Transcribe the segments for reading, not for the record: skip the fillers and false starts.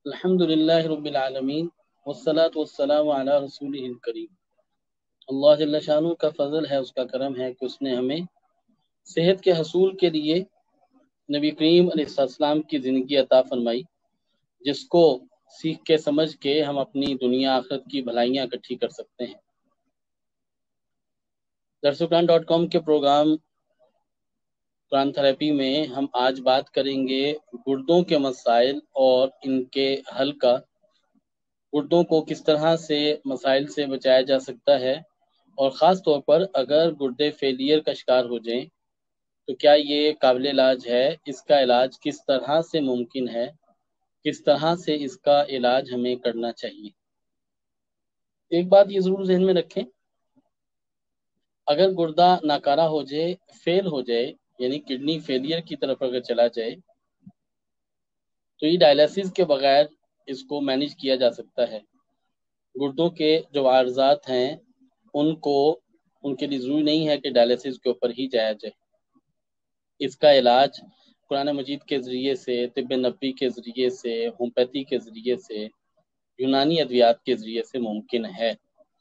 الحمدللہ رب العالمین والصلاة والسلام علی رسولہ الکریم۔ اللہ جل شانہ کا فضل ہے، اس کا کرم ہے کہ اس نے ہمیں صحت کے حصول کے لیے نبی کریم علیہ السلام کی زندگی عطا فرمائی، جس کو سیکھ کے سمجھ کے ہم اپنی دنیا آخرت کی بھلائیاں اکٹھی کر سکتے ہیں۔ درسقرآن.com کے پروگرام قرآن تھراپی میں ہم آج بات کریں گے گردوں کے مسائل اور ان کے حل کا۔ گردوں کو کس طرح سے مسائل سے بچایا جا سکتا ہے، اور خاص طور پر اگر گردے فیلئر کا شکار ہو جائیں تو کیا یہ قابل علاج ہے، اس کا علاج کس طرح سے ممکن ہے، کس طرح سے اس کا علاج ہمیں کرنا چاہیے۔ ایک بات یہ ضرور ذہن میں رکھیں، اگر گردہ ناکارہ ہو جائے، فیل ہو جائے، یعنی کڈنی فیلئر کی طرف اگر چلا جائے تو یہ ڈائلیسس کے بغیر اس کو مینیج کیا جا سکتا ہے۔ گردوں کے جو عارضات ہیں ان کے لیے ضروری نہیں ہے کہ ڈائلیسس کے اوپر ہی جایا جائے۔ اس کا علاج قرآن مجید کے ذریعے سے، طب نبوی کے ذریعے سے، ہومیوپیتھی کے ذریعے سے، یونانی ادویات کے ذریعے سے ممکن ہے۔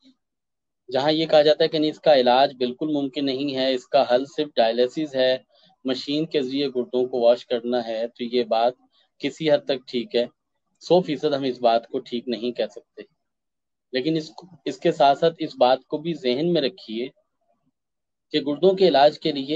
جہاں یہ کہا جاتا ہے کہ نہیں، اس کا علاج بالکل ممکن نہیں ہے، اس کا حل صرف ڈائلیسس ہے، مشین کے ذریعے گردوں کو واش کرنا ہے، تو یہ بات کسی حد تک ٹھیک ہے۔ 100% ہم اس بات کو ٹھیک نہیں کہہ سکتے، لیکن اس کے ساتھ ساتھ اس بات کو بھی ذہن میں رکھیے کہ گردوں کے علاج کے لیے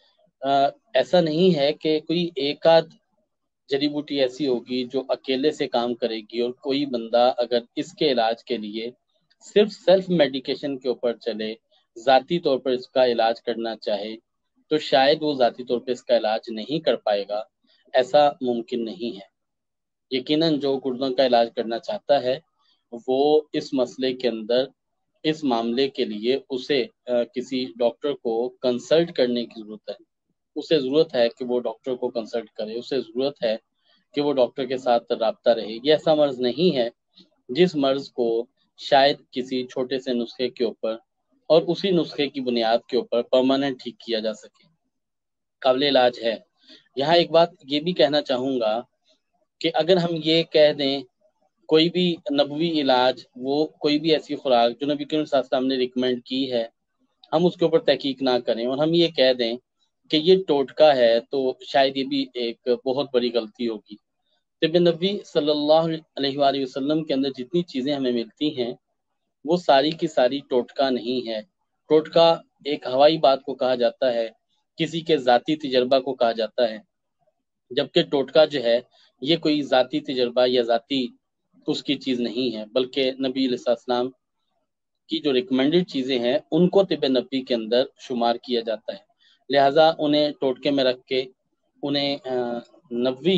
ایسا نہیں ہے کہ کوئی ایک آدھ جڑی بوٹی ایسی ہوگی جو اکیلے سے کام کرے گی، اور کوئی بندہ اگر اس کے علاج کے لیے صرف سیلف میڈیکیشن کے اوپر چلے، ذاتی طور پر اس کا علاج کرنا چاہے، تو شاید وہ ذاتی طور پر اس کا علاج نہیں کر پائے گا۔ ایسا ممکن نہیں ہے۔ یقیناً جو گردوں کا علاج کرنا چاہتا ہے وہ اس مسئلے کے اندر، اس معاملے کے لیے اسے کسی ڈاکٹر کو کنسلٹ کرنے کی ضرورت ہے۔ اسے ضرورت ہے کہ وہ ڈاکٹر کو کنسلٹ کرے، اسے ضرورت ہے کہ وہ ڈاکٹر کے ساتھ رابطہ رہے۔ یہ ایسا مرض نہیں ہے جس مرض کو شاید کسی چھوٹے سے نسخے کے اوپر اور اسی نسخے کی بنیاد کے اوپر پرماننٹ ٹھیک کیا جا سکے، قابل علاج ہے۔ یہاں ایک بات یہ بھی کہنا چاہوں گا کہ اگر ہم یہ کہہ دیں کوئی بھی نبوی علاج، وہ کوئی بھی ایسی خوراک جو نبی کریم صلی اللہ علیہ وسلم نے ریکمینڈ کی ہے، ہم اس کے اوپر تحقیق نہ کریں اور ہم یہ کہہ دیں کہ یہ ٹوٹکا ہے، تو شاید یہ بھی ایک بہت بڑی غلطی ہوگی۔ طب نبوی صلی اللہ علیہ وآلہ وسلم کے اندر جتنی چیزیں ہمیں ملتی ہیں وہ ساری کی ساری ٹوٹکا نہیں ہے۔ ٹوٹکا ایک ہوائی بات کو کہا جاتا ہے، کسی کے ذاتی تجربہ کو کہا جاتا ہے، جبکہ ٹوٹکا جو ہے یہ کوئی ذاتی تجربہ یا ذاتی اس کی چیز نہیں ہے، بلکہ نبی علیہ السلام کی جو ریکمینڈڈ چیزیں ہیں ان کو طب نبوی کے اندر شمار کیا جاتا ہے۔ لہٰذا انہیں ٹوٹکے میں رکھ کے، انہیں نبوی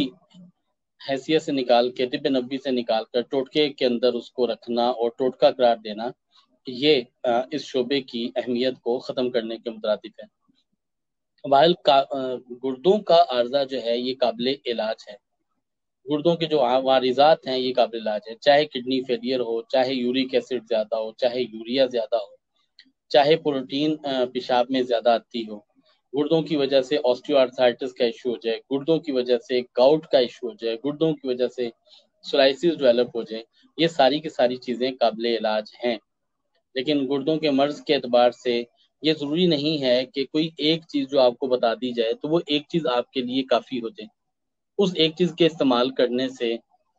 حیثیت سے نکال کے، طب نبوی سے نکال کر ٹوٹکے کے اندر اس کو رکھنا اور ٹوٹکا قرار دینا، یہ اس شعبے کی اہمیت کو ختم کرنے کے مترادف ہے۔ وائل گردوں کا عارضہ جو ہے یہ قابل علاج ہے۔ گردوں کے جو عارضات ہیں یہ قابل علاج ہے، چاہے کڈنی فیلئر ہو، چاہے یورک ایسڈ زیادہ ہو، چاہے یوریا زیادہ ہو، چاہے پروٹین پیشاب میں زیادہ آتی ہو، گردوں کی وجہ سے آسٹیو آرتھرائٹس کا ایشو ہو جائے، گردوں کی وجہ سے گاؤٹ کا ایشو ہو جائے، گردوں کی وجہ سے سورائسس ڈیولپ ہو جائے، یہ ساری کی ساری چیزیں قابل علاج ہیں۔ لیکن گردوں کے مرض کے اعتبار سے یہ ضروری نہیں ہے کہ کوئی ایک چیز جو آپ کو بتا دی جائے تو وہ ایک چیز آپ کے لیے کافی ہو جائے۔ اس ایک چیز کے استعمال کرنے سے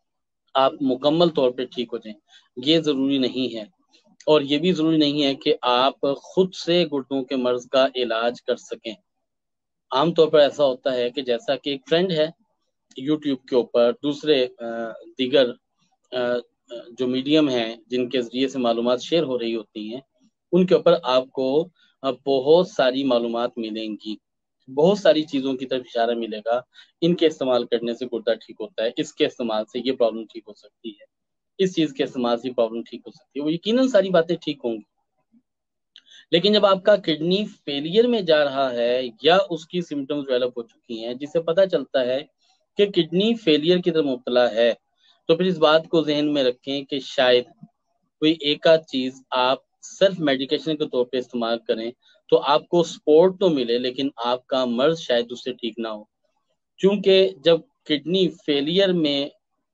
آپ مکمل طور پہ ٹھیک ہو جائیں، یہ ضروری نہیں ہے۔ اور یہ بھی ضروری نہیں ہے کہ آپ خود سے گردوں کے مرض کا علاج کر سکیں۔ عام طور پر ایسا ہوتا ہے کہ جیسا کہ ایک ٹرینڈ ہے یوٹیوب کے اوپر، دوسرے دیگر جو میڈیم ہیں جن کے ذریعے سے معلومات شیئر ہو رہی ہوتی ہیں، ان کے اوپر آپ کو بہت ساری معلومات ملیں گی، بہت ساری چیزوں کی طرف اشارہ ملے گا۔ ان کے استعمال کرنے سے گردہ ٹھیک ہوتا ہے، اس کے استعمال سے یہ پرابلم ٹھیک ہو سکتی ہے، اس چیز کے استعمال سے پرابلم ٹھیک ہو سکتی ہے، وہ یقیناً ساری باتیں ٹھیک ہوں گی۔ لیکن جب آپ کا کڈنی فیلئر میں جا رہا ہے یا اس کی سمٹمز ڈیولپ ہو چکی ہیں جس سے پتہ چلتا ہے کہ کڈنی فیلئر کی طرف مبتلا ہے، تو پھر اس بات کو ذہن میں رکھیں کہ شاید کوئی ایک آدھ چیز آپ سیلف میڈیکیشن کے طور پہ استعمال کریں تو آپ کو سپورٹ تو ملے، لیکن آپ کا مرض شاید اس سے ٹھیک نہ ہو۔ چونکہ جب کڈنی فیلئر میں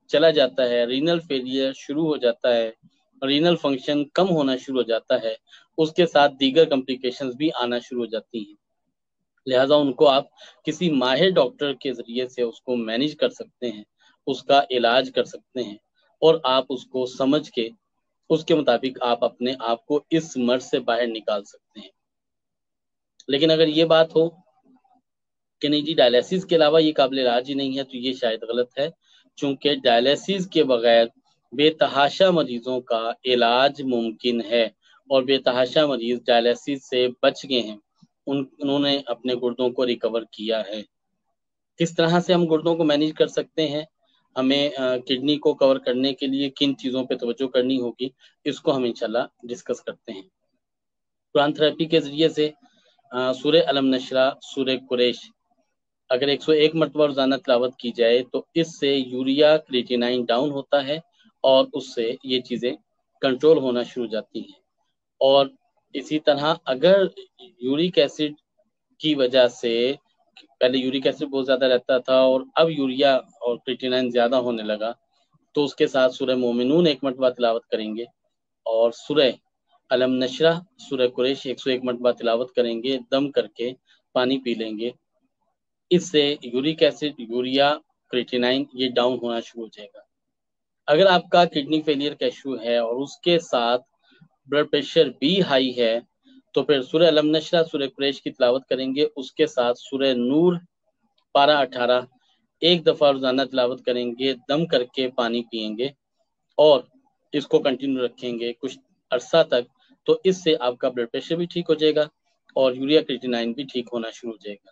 چلا جاتا ہے، رینل فیلئر شروع ہو جاتا ہے، رینل فنکشن کم ہونا شروع ہو جاتا ہے، اس کے ساتھ دیگر کمپلیکیشنز بھی آنا شروع ہو جاتی ہیں۔ لہٰذا ان کو آپ کسی ماہر ڈاکٹر کے ذریعے سے اس کو مینیج کر سکتے ہیں، اس کا علاج کر سکتے ہیں، اور آپ اس کو سمجھ کے اس کے مطابق آپ اپنے آپ کو اس مرض سے باہر نکال سکتے ہیں۔ لیکن اگر یہ بات ہو کہ نہیں جی ڈائلیسس کے علاوہ یہ قابل علاج ہی نہیں ہے، تو یہ شاید غلط ہے، چونکہ ڈائلیسس کے بغیر بے تحاشا مریضوں کا علاج ممکن ہے، اور بے تحاشا مریض ڈائلیسس سے بچ گئے ہیں، انہوں نے اپنے گردوں کو ریکور کیا ہے۔ کس طرح سے ہم گردوں کو مینیج کر سکتے ہیں، ہمیں کڈنی کو کور کرنے کے لیے کن چیزوں پہ توجہ کرنی ہوگی، اس کو ہم انشاءاللہ ڈسکس کرتے ہیں۔ قرآن تھراپی کے ذریعے سے سورہ علم نشرہ، سورہ قریش اگر 101 مرتبہ روزانہ تلاوت کی جائے تو اس سے یوریا کریٹینائن ڈاؤن ہوتا ہے، اور اس سے یہ چیزیں کنٹرول ہونا شروع ہو جاتی ہیں۔ اور اسی طرح اگر یورک ایسڈ کی وجہ سے پہلے یورک ایسڈ بہت زیادہ رہتا تھا اور اب یوریا اور کریٹینائن زیادہ ہونے لگا، تو اس کے ساتھ سورہ مومنون 1 مرتبہ تلاوت کریں گے، اور سورہ علم نشرہ، سورہ قریش 101 مرتبہ تلاوت کریں گے، دم کر کے پانی پی لیں گے۔ اس سے یورک ایسڈ، یوریا، کریٹینائن یہ ڈاؤن ہونا شروع ہو جائے گا۔ اگر آپ کا کڈنی فیلئر کا ایشو ہے اور اس کے ساتھ بلڈ پریشر بھی ہائی ہے، تو پھر سورہ علم نشرہ، سورہ قریش کی تلاوت کریں گے، اس کے ساتھ سورہ نور پارہ 18 ایک دفعہ روزانہ تلاوت کریں گے، دم کر کے پانی پئیں گے، اور اس کو کنٹینیو رکھیں گے کچھ عرصہ تک، تو اس سے آپ کا بلڈ پریشر بھی ٹھیک ہو جائے گا اور یوریا کریٹینائن بھی ٹھیک ہونا شروع ہو جائے گا۔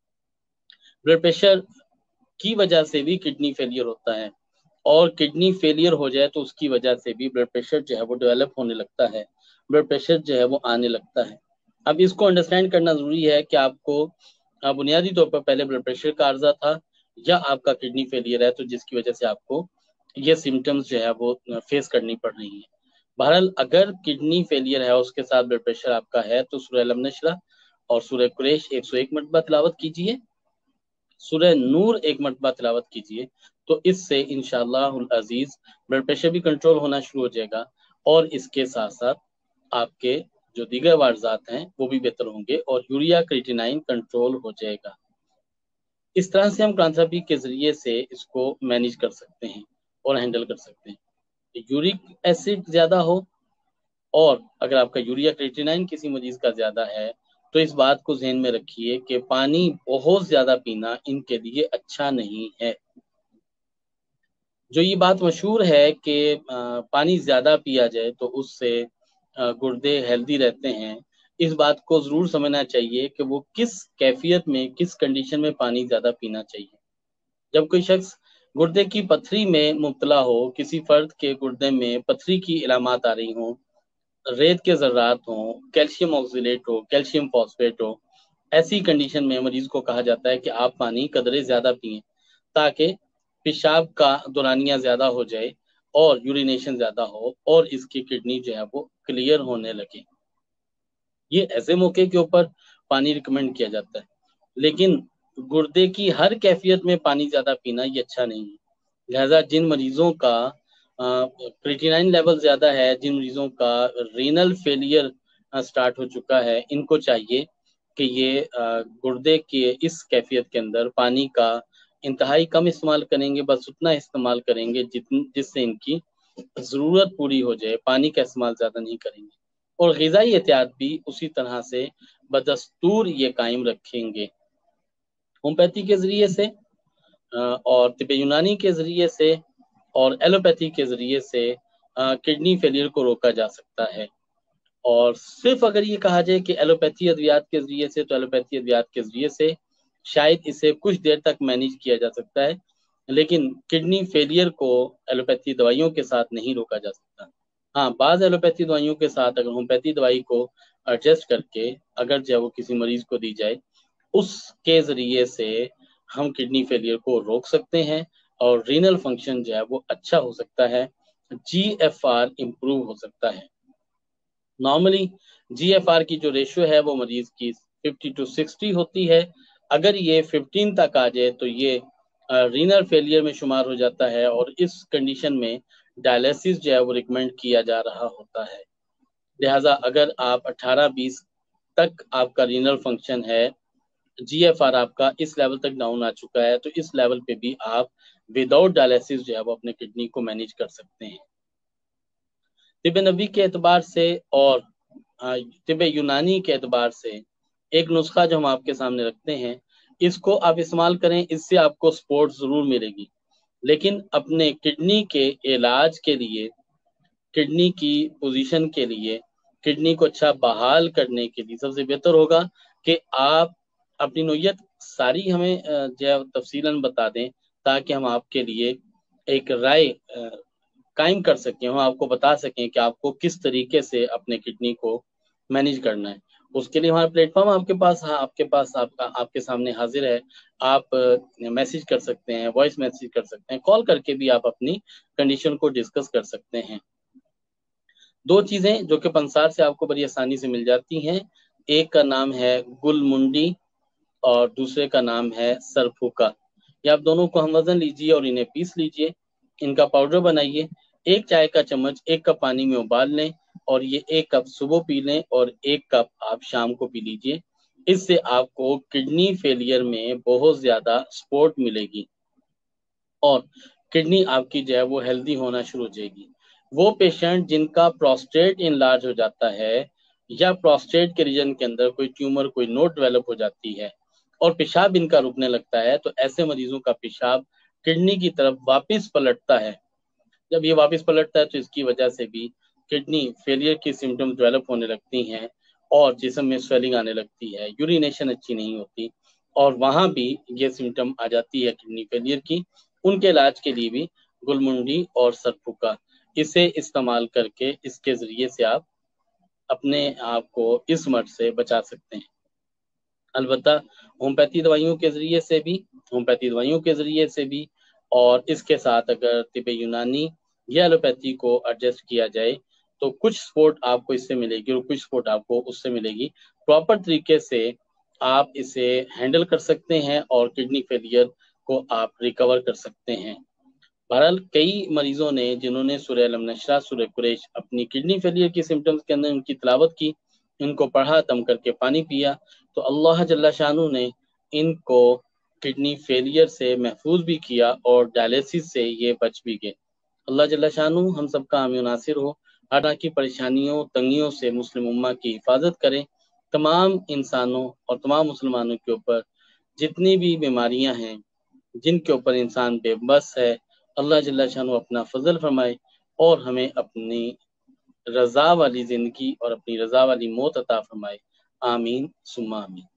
بلڈ پریشر کی وجہ سے بھی کڈنی فیلئر ہوتا ہے، اور کڈنی فیلئر ہو جائے تو اس کی وجہ سے بھی بلڈ پریشر جو ہے وہ ڈیولپ ہونے لگتا ہے، بلڈ پریشر جو ہے وہ آنے لگتا ہے۔ اب اس کو انڈرسٹینڈ کرنا ضروری ہے کہ آپ کو بنیادی طور پر پہلے بلڈ پریشر کا عرضہ تھا، یا آپ کا کڈنی فیلئر ہے، تو جس کی وجہ سے آپ کو یہ سمٹمز جو ہے وہ فیس کرنی پڑ رہی ہیں۔ بہرحال اگر کڈنی فیلئر ہے اس کے ساتھ بلڈ پریشر آپ کا ہے، تو سورہ علم نشرہ اور سورہ قریش 101 مرتبہ تلاوت کیجئے، سورہ نور 1 مرتبہ تلاوت کیجئے، تو اس سے انشاءاللہ العزیز بلڈ پریشر بھی کنٹرول ہونا شروع ہو جائے گا، اور اس کے ساتھ ساتھ آپ کے جو دیگر واضحات ہیں وہ بھی بہتر ہوں گے، اور یوریا کریٹینائن کنٹرول ہو جائے گا۔ اس طرح سے ہم قرآن تھراپی کے ذریعے سے اس کو مینیج کر سکتے ہیں اور ہینڈل کر سکتے ہیں۔ یورک ایسڈ زیادہ ہو، اور اگر آپ کا یوریا کریٹینائن کسی مریض کا زیادہ ہے، تو اس بات کو ذہن میں رکھیے کہ پانی بہت زیادہ پینا ان کے لیے اچھا نہیں ہے۔ جو یہ بات مشہور ہے کہ پانی زیادہ پیا جائے تو اس سے گردے ہیلدی رہتے ہیں، اس بات کو ضرور سمجھنا چاہیے کہ وہ کس کیفیت میں، کس کنڈیشن میں پانی زیادہ پینا چاہیے۔ جب کوئی شخص گردے کی پتھری میں مبتلا ہو، کسی فرد کے گردے میں پتھری کی علامات آ رہی ہوں، ریت کے ذرات ہوں، کیلشیم آکسیلیٹ ہو، کیلشیم فاسفیٹ ہو، ایسی کنڈیشن میں مریض کو کہا جاتا ہے کہ آپ پانی قدرے زیادہ پئیں، تاکہ پیشاب کا دورانیہ زیادہ ہو جائے اور یورینیشن زیادہ ہو، اور اس کی کڈنی جو ہے وہ کلیئر ہونے لگے۔ یہ ایسے موقع کے اوپر پانی ریکمینڈ کیا جاتا ہے، لیکن گردے کی ہر کیفیت میں پانی زیادہ پینا یہ اچھا نہیں ہے۔ لہذا جن مریضوں کا کریٹینائن لیول زیادہ ہے، جن مریضوں کا رینل فیلئر سٹارٹ ہو چکا ہے، ان کو چاہیے کہ یہ گردے کے اس کیفیت کے اندر پانی کا انتہائی کم استعمال کریں گے، بس اتنا استعمال کریں گے جس سے ان کی ضرورت پوری ہو جائے، پانی کا استعمال زیادہ نہیں کریں گے، اور غذائی احتیاط بھی اسی طرح سے بدستور یہ قائم رکھیں گے۔ ہومیوپیتھی کے ذریعے سے اور طب یونانی کے ذریعے سے اور ایلوپیتھی کے ذریعے سے کڈنی فیلئر کو روکا جا سکتا ہے۔ اور صرف اگر یہ کہا جائے کہ ایلوپیتھی ادویات کے ذریعے سے، تو ایلوپیتھی ادویات کے ذریعے سے شاید اسے کچھ دیر تک مینیج کیا جا سکتا ہے، لیکن کڈنی فیلئر کو ایلوپیتھی دوائیوں کے ساتھ نہیں روکا جا سکتا۔ ہاں، بعض ایلوپیتھی دوائیوں کے ساتھ اگر ہومیوپیتھی دوائی کو ایڈجسٹ کر کے اگر جو وہ کسی مریض کو دی جائے، اس کے ذریعے سے ہم کڈنی فیلئر کو روک سکتے ہیں، اور رینل فنکشن جو ہے وہ اچھا ہو سکتا ہے، جی ایف آر امپروو ہو سکتا ہے۔ نارملی جی ایف آر کی جو ریشو ہے وہ مریض کی 50 to 60 ہوتی ہے، اگر یہ 15 تک آ جائے تو یہ رینل فیلئر میں شمار ہو جاتا ہے، اور اس کنڈیشن میں ڈائلیسس جو ہے وہ ریکمینڈ کیا جا رہا ہوتا ہے۔ لہٰذا اگر آپ 18-20 تک آپ کا رینل فنکشن ہے، جی ایف آر آپ کا اس لیول تک ڈاؤن آ چکا ہے، تو اس لیول پہ بھی آپ وداؤٹ ڈائلیسس جو ہے وہ اپنے کڈنی کو مینیج کر سکتے ہیں۔ طب نبی کے اعتبار سے اور طب یونانی کے اعتبار سے ایک نسخہ جو ہم آپ کے سامنے رکھتے ہیں، اس کو آپ استعمال کریں، اس سے آپ کو سپورٹ ضرور ملے گی، لیکن اپنے کڈنی کے علاج کے لیے، کڈنی کی پوزیشن کے لیے، کڈنی کو اچھا بحال کرنے کے لیے سب سے بہتر ہوگا کہ آپ اپنی نوعیت ساری ہمیں جو ہے تفصیلاً بتا دیں، تاکہ ہم آپ کے لیے ایک رائے قائم کر سکیں، ہم آپ کو بتا سکیں کہ آپ کو کس طریقے سے اپنے کڈنی کو مینیج کرنا ہے۔ اس کے لیے ہمارا پلیٹ فارم آپ کے سامنے حاضر ہے۔ آپ میسج کر سکتے ہیں، وائس میسج کر سکتے ہیں، کال کر کے بھی آپ اپنی کنڈیشن کو ڈسکس کر سکتے ہیں۔ دو چیزیں جو کہ پنسار سے آپ کو بڑی آسانی سے مل جاتی ہیں، ایک کا نام ہے گل منڈی اور دوسرے کا نام ہے سرپھوکا۔ یہ آپ دونوں کو ہم وزن لیجئے اور انہیں پیس لیجئے، ان کا پاؤڈر بنائیے، ایک چائے کا چمچ 1 کپ پانی میں ابال لیں، اور یہ 1 کپ صبح پی لیں اور 1 کپ آپ شام کو پی لیجئے۔ اس سے آپ کو کڈنی فیلئر میں بہت زیادہ سپورٹ ملے گی، اور کڈنی آپ کی جو ہے وہ ہیلدی ہونا شروع ہو جائے گی۔ وہ پیشنٹ جن کا پروسٹیٹ انلارج ہو جاتا ہے، یا پروسٹیٹ کے ریجن کے اندر کوئی ٹیومر، کوئی نوڈ ڈیولپ ہو جاتی ہے، اور پیشاب ان کا رکنے لگتا ہے، تو ایسے مریضوں کا پیشاب کڈنی کی طرف واپس پلٹتا ہے۔ جب یہ واپس پلٹتا ہے تو اس کی وجہ سے بھی کڈنی فیلئر کی سمٹم ڈیولپ ہونے لگتی ہیں، اور جسم میں سویلنگ آنے لگتی ہے، یورینیشن اچھی نہیں ہوتی، اور وہاں بھی یہ سمٹم آ جاتی ہے کڈنی فیلئر کی۔ ان کے علاج کے لیے بھی گل منڈی اور سرپھوکا اسے استعمال کر کے، اس کے ذریعے سے آپ اپنے آپ کو اس مرض سے بچا سکتے ہیں۔ البتہ ہومیوپیتھی دوائیوں کے ذریعے سے بھی، اور اس کے ساتھ اگر طب یونانی یا ایلوپیتھی کو ایڈجسٹ کیا جائے تو کچھ سپورٹ آپ کو اس سے ملے گی اور کچھ سپورٹ آپ کو اس سے ملے گی۔ پراپر طریقے سے آپ اسے ہینڈل کر سکتے ہیں اور کڈنی فیلئر کو آپ ریکور کر سکتے ہیں۔ بہرحال کئی مریضوں نے جنہوں نے سورہ الم نشرح، سورہ قریش اپنی کڈنی فیلئر کی سمٹمز کے اندر ان کی تلاوت کی، ان کو پڑھا، دم کر کے پانی پیا، تو اللہ جل شانہ نے ان کو کڈنی فیلئر سے محفوظ بھی کیا اور ڈائلیسس سے یہ بچ بھی گئے۔ اللہ جل شانہ ہم سب کا حامی و ناصر ہو، ہر طرح کی پریشانیوں، تنگیوں سے مسلم امہ کی حفاظت کرے۔ تمام انسانوں اور تمام مسلمانوں کے اوپر جتنی بھی بیماریاں ہیں، جن کے اوپر انسان بے بس ہے، اللہ جل شانہ اپنا فضل فرمائے اور ہمیں اپنی رضا والی زندگی اور اپنی رضا والی موت عطا فرمائے۔ آمین ثم آمین۔